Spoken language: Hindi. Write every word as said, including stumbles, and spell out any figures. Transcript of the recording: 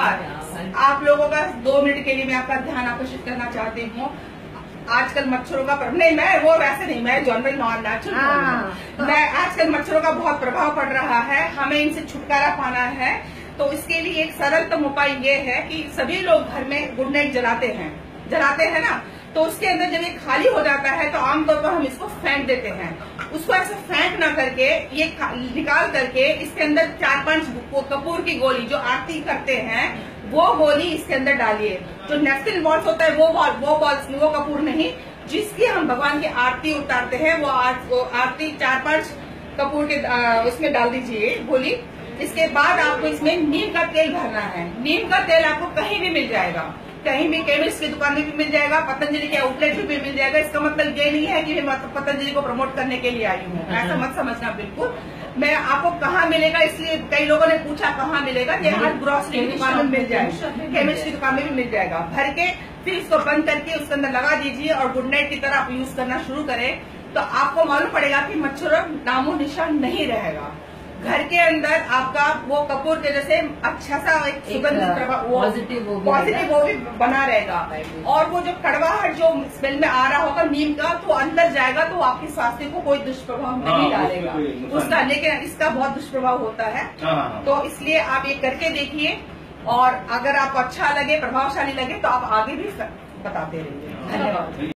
नमस्कार। आप लोगों का दो मिनट के लिए मैं आपका ध्यान आकर्षित करना चाहती हूँ। आजकल मच्छरों का नहीं, मैं वो वैसे नहीं, मैं जनरल नॉन नेचुरल मैं आजकल मच्छरों का बहुत प्रभाव पड़ रहा है, हमें इनसे छुटकारा पाना है। तो इसके लिए एक सरलतम उपाय ये है कि सभी लोग घर में गुड नाइट जलाते हैं जलाते हैं ना, तो उसके अंदर जब ये खाली हो जाता है तो आमतौर पर हम इसको फेंक देते हैं। उसको ऐसे फेंक ना करके ये निकाल करके इसके अंदर चार पांच कपूर की गोली जो आरती करते हैं वो गोली इसके अंदर डालिए। जो नेफ्थिल बॉल्स होता है वो बॉल वो बॉल्स वो कपूर नहीं, जिसकी हम भगवान की आरती उतारते हैं वो, आर, वो आरती चार पांच कपूर के आ, उसमें डाल दीजिए गोली। इसके बाद आपको इसमें नीम का तेल भरना है। नीम का तेल आपको कहीं भी मिल जाएगा, कहीं भी केमिस्ट की दुकान में भी मिल जाएगा, पतंजलि के आउटलेट में भी मिल जाएगा। इसका मतलब ये नहीं है कि मैं पतंजलि को प्रमोट करने के लिए आई हूँ, ऐसा मत समझना बिल्कुल। मैं आपको कहाँ मिलेगा, इसलिए कई लोगों ने पूछा कहाँ मिलेगा, ये हर ग्रोसरी की दुकान में मिल जाएगा, केमिस्ट की दुकान में भी मिल जाएगा। भर के फिर इसको बंद करके उसके अंदर लगा दीजिए और गुड नाइट की तरह आप यूज करना शुरू करें तो आपको मालूम पड़ेगा कि मच्छरों नामो निशान नहीं रहेगा। घर के अंदर आपका वो कपूर के जैसे अच्छा सा एक सुगंधित पॉजिटिव पॉजिटिव वो भी बना रहेगा। और वो जो कड़वाहट जो स्मेल में आ रहा होगा नीम का, तो अंदर जाएगा तो आपके स्वास्थ्य को कोई दुष्प्रभाव नहीं डालेगा उसका, लेकिन इसका बहुत दुष्प्रभाव होता है। तो इसलिए आप ये करके देखिए और अगर आपको अच्छा लगे, प्रभावशाली लगे तो आप आगे भी बताते रहिए। धन्यवाद।